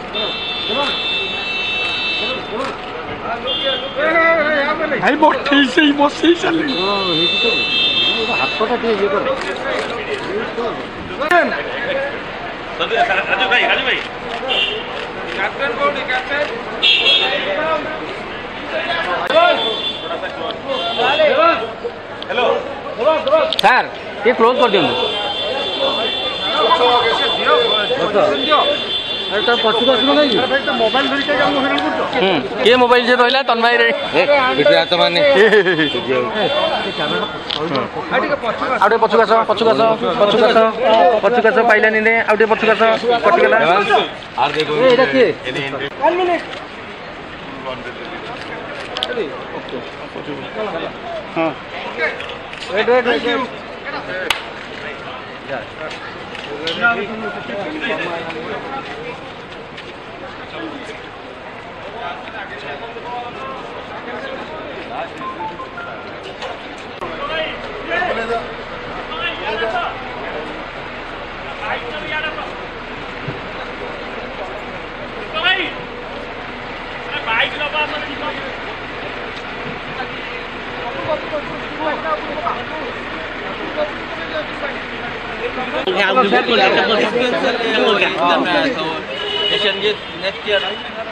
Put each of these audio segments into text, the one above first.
भाई बसई चल राजू भाई कैप्टन कौन कैप्टन हेलो सर ये क्लोज कर दियो अरे तो पछु का सुनो नहीं भाई तो मोबाइल धरि के हम हैरान करतो के मोबाइल से रहला तन्मय रे बिटिया तो माने आउटे पछु का पाइला नि ने आउटे पछु का कटि गेला आर देखो ए एटा के 1 मिनट हां वेट नेक्स्ट ईयर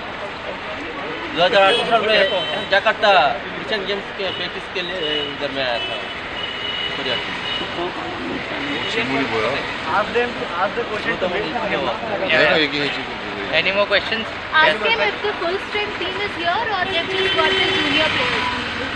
2018 में जाकार्ता एशियन गेम्स के प्रैक्टिस के लिए इधर में आया था Korea. Any more questions? Ask him if the full strength team is here or they've just got the junior players.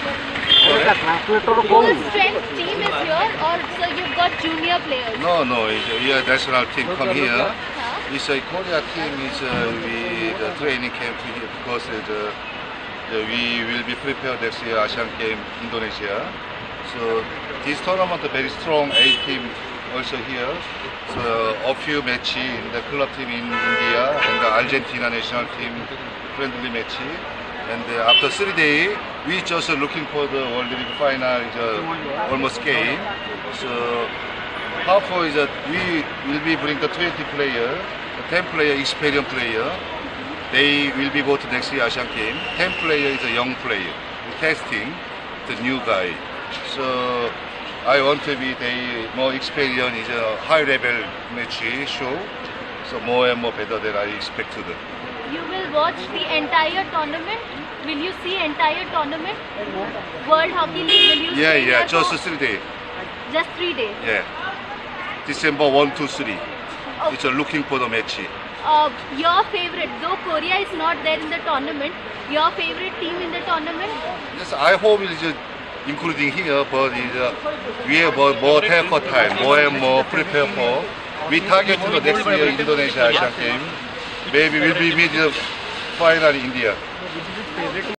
Full strength team is here or so you've got junior players? No, yeah, national team come here. It's a Korea team is with the training camp here because we will be prepared next year Asian Game Indonesia. So this tournament very strong A team also here. So a few matches in the club team in India and the Argentina national team friendly match. And after 3 days, we just looking for the World League final. It's almost game. So how far is that we will be bring the 20 player, 10 player experienced player. They will be go to next year Asian Game. 10 player is a young player. Testing the new guy. So I want to be the more experience is a high level match show. So more and more better than I expected. You will watch the entire tournament. Will you see entire tournament? World Hockey League. Will you? Yeah, just 3 days. Just 3 days. Yeah. December 1 to 3. Okay. It's looking for the match. Your favorite, though Korea is not there in the tournament, your favorite team in the tournament? Yes, I hope it's including here, but we have more take time, more and more prepare for. We target to the next year Indonesia Asian Game. Maybe we'll be mid final in India.